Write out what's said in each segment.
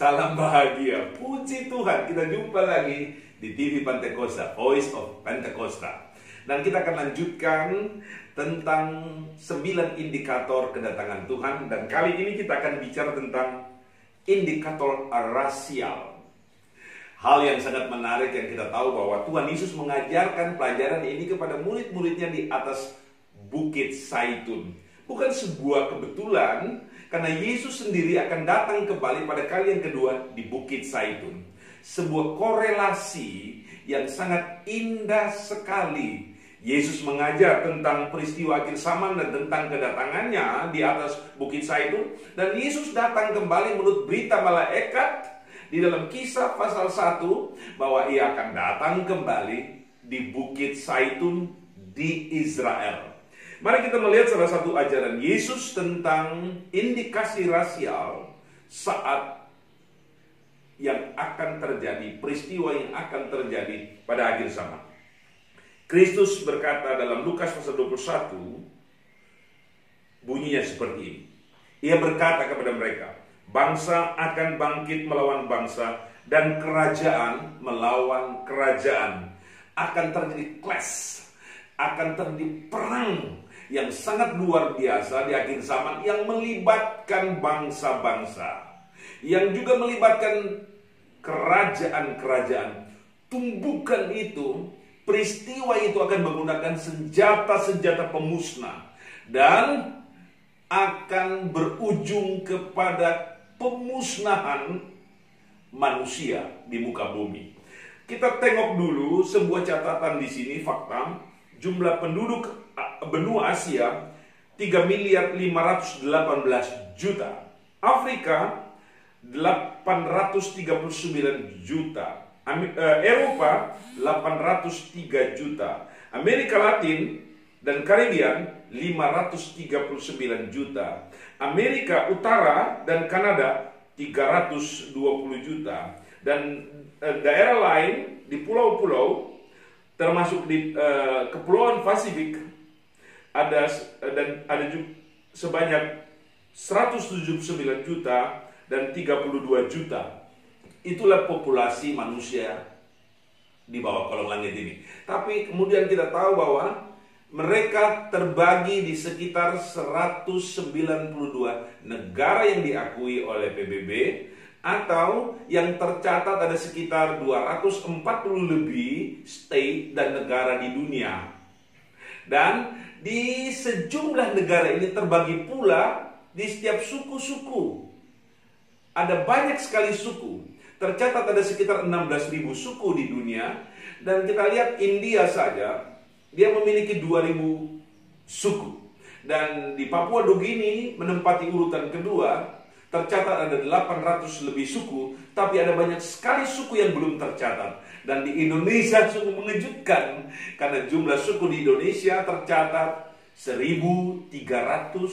Salam bahagia, puji Tuhan, kita jumpa lagi di TV Pantekosta, Voice of Pantekosta. Dan kita akan lanjutkan tentang 9 indikator kedatangan Tuhan. Dan kali ini kita akan bicara tentang indikator rasial. Hal yang sangat menarik yang kita tahu bahwa Tuhan Yesus mengajarkan pelajaran ini kepada murid-muridnya di atas Bukit Zaitun. Bukan sebuah kebetulan, karena Yesus sendiri akan datang kembali pada kali yang kedua di Bukit Zaitun. Sebuah korelasi yang sangat indah sekali. Yesus mengajar tentang peristiwa akhir zaman dan tentang kedatangannya di atas Bukit Zaitun. Dan Yesus datang kembali menurut berita malaikat di dalam Kisah pasal 1 bahwa ia akan datang kembali di Bukit Zaitun di Israel. Mari kita melihat salah satu ajaran Yesus tentang indikasi rasial saat yang akan terjadi, peristiwa yang akan terjadi pada akhir zaman. Kristus berkata dalam Lukas pasal 21, bunyinya seperti ini. Ia berkata kepada mereka, bangsa akan bangkit melawan bangsa dan kerajaan melawan kerajaan. Akan terjadi clash, akan terjadi perang yang sangat luar biasa di akhir zaman yang melibatkan bangsa-bangsa, yang juga melibatkan kerajaan-kerajaan. Tumbukan itu, peristiwa itu akan menggunakan senjata-senjata pemusnah dan akan berujung kepada pemusnahan manusia di muka bumi. Kita tengok dulu sebuah catatan di sini, fakta. Jumlah penduduk benua Asia 3.518 juta. Afrika 839 juta. Eropa 803 juta. Amerika Latin dan Karibian 539 juta. Amerika Utara dan Kanada 320 juta. Dan daerah lain di pulau-pulau termasuk di Kepulauan Pasifik ada juga sebanyak 179 juta dan 32 juta. Itulah populasi manusia di bawah kolong langit ini. Tapi kemudian kita tahu bahwa mereka terbagi di sekitar 192 negara yang diakui oleh PBB, atau yang tercatat ada sekitar 240 lebih state dan negara di dunia. Dan di sejumlah negara ini terbagi pula di setiap suku-suku. Ada banyak sekali suku. Tercatat ada sekitar 16.000 suku di dunia. Dan kita lihat India saja, dia memiliki 2.000 suku. Dan di Papua Nugini menempati urutan kedua. Tercatat ada 800 lebih suku, tapi ada banyak sekali suku yang belum tercatat. Dan di Indonesia sungguh mengejutkan, karena jumlah suku di Indonesia tercatat 1.340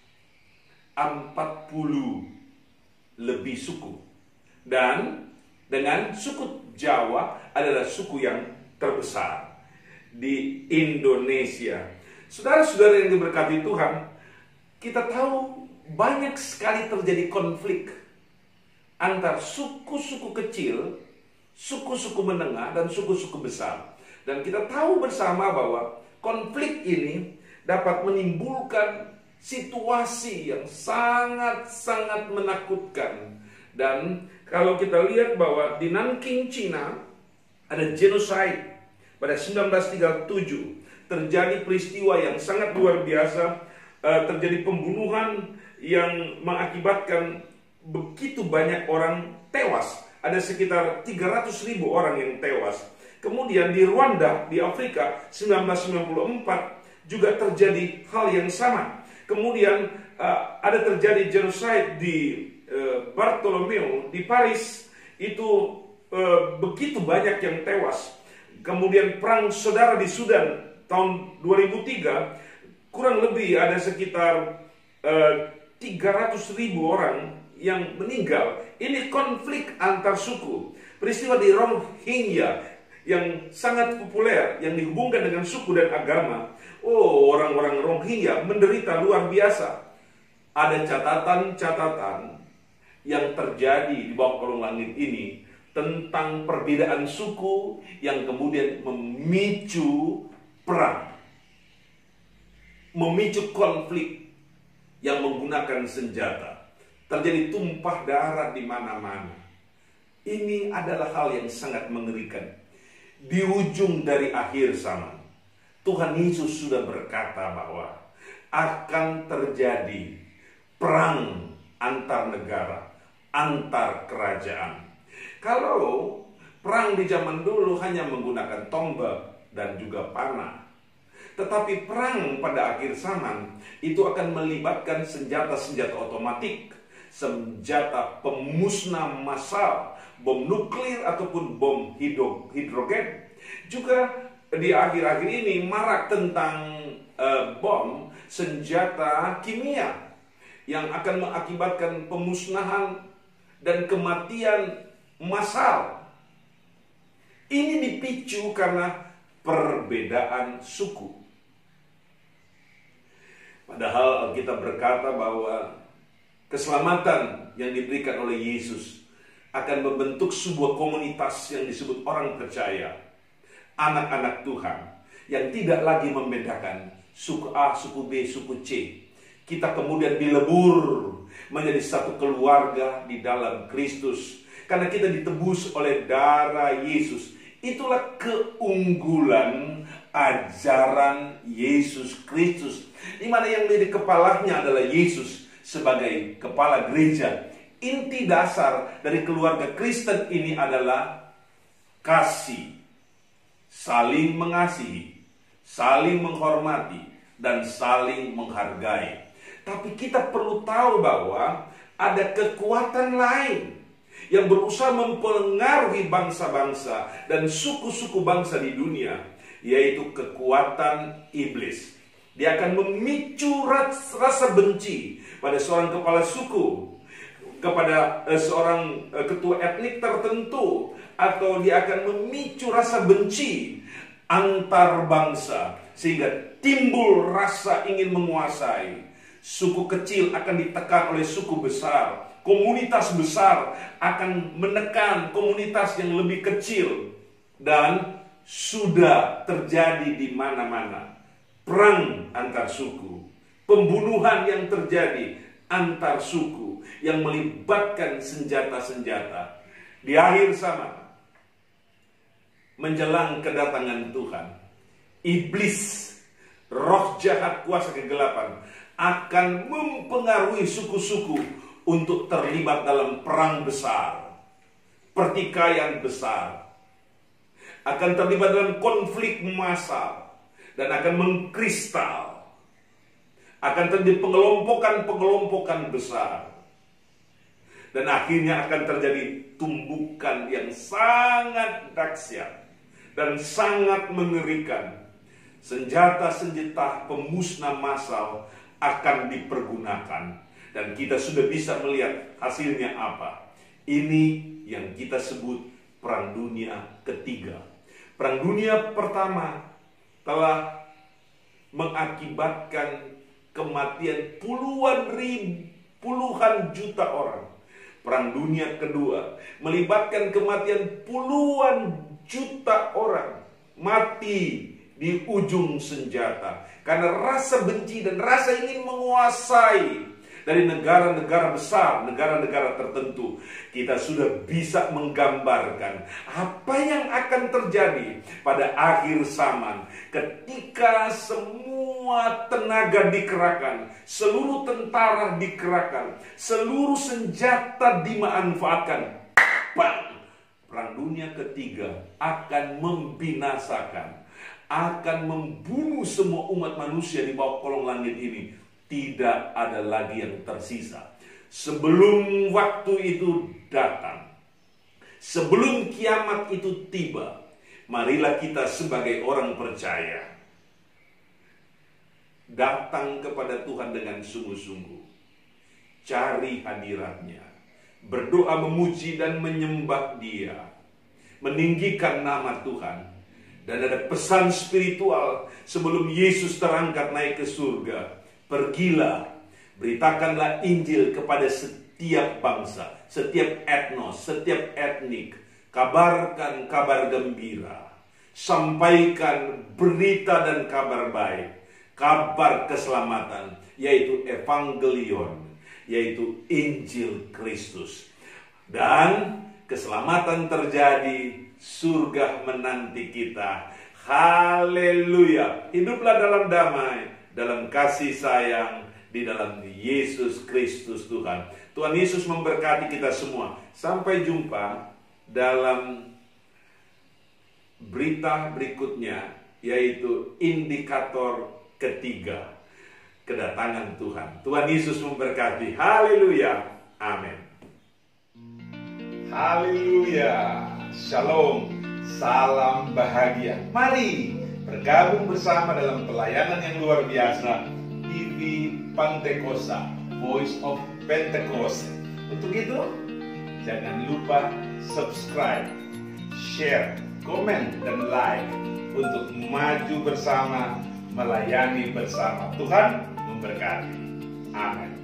lebih suku. Dan dengan suku Jawa adalah suku yang terbesar di Indonesia. Saudara-saudara yang diberkati Tuhan, kita tahu banyak sekali terjadi konflik antar suku-suku kecil, suku-suku menengah, dan suku-suku besar. Dan kita tahu bersama bahwa konflik ini dapat menimbulkan situasi yang sangat-sangat menakutkan. Dan kalau kita lihat bahwa di Nanking, China, ada genocide pada 1937. Terjadi peristiwa yang sangat luar biasa, terjadi pembunuhan yang mengakibatkan begitu banyak orang tewas. Ada sekitar 300.000 orang yang tewas. Kemudian di Rwanda, di Afrika, 1994 juga terjadi hal yang sama. Kemudian ada terjadi genocide di Bartolomeo di Paris, itu begitu banyak yang tewas. Kemudian perang saudara di Sudan tahun 2003, kurang lebih ada sekitar 300.000 orang yang meninggal. Ini konflik antar suku. Peristiwa di Rohingya yang sangat populer, yang dihubungkan dengan suku dan agama. Oh, orang-orang Rohingya menderita luar biasa. Ada catatan-catatan yang terjadi di bawah kolong langit ini tentang perbedaan suku yang kemudian memicu perang, memicu konflik yang menggunakan senjata. Terjadi tumpah darah di mana-mana. Ini adalah hal yang sangat mengerikan. Di ujung dari akhir zaman, Tuhan Yesus sudah berkata bahwa akan terjadi perang antar negara, antar kerajaan. Kalau perang di zaman dulu hanya menggunakan tombak dan juga panah, tetapi perang pada akhir zaman itu akan melibatkan senjata-senjata otomatik, senjata pemusnah massal, bom nuklir ataupun bom hidrogen. Juga di akhir-akhir ini marak tentang bom senjata kimia yang akan mengakibatkan pemusnahan dan kematian massal. Ini dipicu karena perbedaan suku. Padahal Alkitab berkata bahwa keselamatan yang diberikan oleh Yesus akan membentuk sebuah komunitas yang disebut orang percaya, anak-anak Tuhan, yang tidak lagi membedakan suku A, suku B, suku C. Kita kemudian dilebur menjadi satu keluarga di dalam Kristus, karena kita ditebus oleh darah Yesus. Itulah keunggulan ajaran Yesus Kristus, di mana yang menjadi kepalanya adalah Yesus sebagai kepala gereja. Inti dasar dari keluarga Kristen ini adalah kasih, saling mengasihi, saling menghormati, dan saling menghargai. Tapi kita perlu tahu bahwa ada kekuatan lain yang berusaha mempengaruhi bangsa-bangsa dan suku-suku bangsa di dunia, yaitu kekuatan iblis. Dia akan memicu rasa benci pada seorang kepala suku, kepada seorang ketua etnik tertentu, atau dia akan memicu rasa benci antar bangsa sehingga timbul rasa ingin menguasai. Suku kecil akan ditekan oleh suku besar, komunitas besar akan menekan komunitas yang lebih kecil, dan sudah terjadi di mana-mana perang antar suku, pembunuhan yang terjadi antar suku yang melibatkan senjata-senjata. Di akhir zaman, menjelang kedatangan Tuhan, iblis, roh jahat, kuasa kegelapan akan mempengaruhi suku-suku untuk terlibat dalam perang besar, pertikaian besar, akan terlibat dalam konflik massal, dan akan mengkristal, akan terjadi pengelompokan besar, dan akhirnya akan terjadi tumbukan yang sangat dahsyat dan sangat mengerikan. Senjata-senjata pemusnah massal akan dipergunakan, dan kita sudah bisa melihat hasilnya apa. Ini yang kita sebut Perang Dunia Ketiga. Perang Dunia Pertama telah mengakibatkan kematian puluhan juta orang. Perang Dunia Kedua melibatkan kematian puluhan juta orang mati di ujung senjata karena rasa benci dan rasa ingin menguasai dari negara-negara besar, negara-negara tertentu. Kita sudah bisa menggambarkan apa yang akan terjadi pada akhir zaman ketika semua tenaga dikerahkan, seluruh tentara dikerahkan, seluruh senjata dimanfaatkan. Bang! Perang Dunia Ketiga akan membinasakan, akan membunuh semua umat manusia di bawah kolong langit ini. Tidak ada lagi yang tersisa. Sebelum waktu itu datang, sebelum kiamat itu tiba, marilah kita sebagai orang percaya datang kepada Tuhan dengan sungguh-sungguh, cari hadiratnya, berdoa memuji dan menyembah Dia, meninggikan nama Tuhan. Dan ada pesan spiritual sebelum Yesus terangkat naik ke surga. Pergilah, beritakanlah Injil kepada setiap setiap bangsa, setiap etnos, setiap etnik. Kabarkan kabar gembira, sampaikan berita dan kabar baik, kabar keselamatan, yaitu evangelion, yaitu Injil Kristus. Dan keselamatan terjadi, surga menanti kita. Haleluya. Hiduplah dalam damai, dalam kasih sayang, di dalam Yesus Kristus Tuhan. Tuhan Yesus memberkati kita semua. Sampai jumpa dalam berita berikutnya, yaitu indikator ketiga kedatangan Tuhan. Tuhan Yesus memberkati. Haleluya. Amin. Haleluya. Shalom. Salam bahagia. Mari bergabung bersama dalam pelayanan yang luar biasa, TV Pantekosta, Voice of Pentecost. Untuk itu, jangan lupa subscribe, share, komen, dan like untuk maju bersama, melayani bersama. Tuhan memberkati. Amin.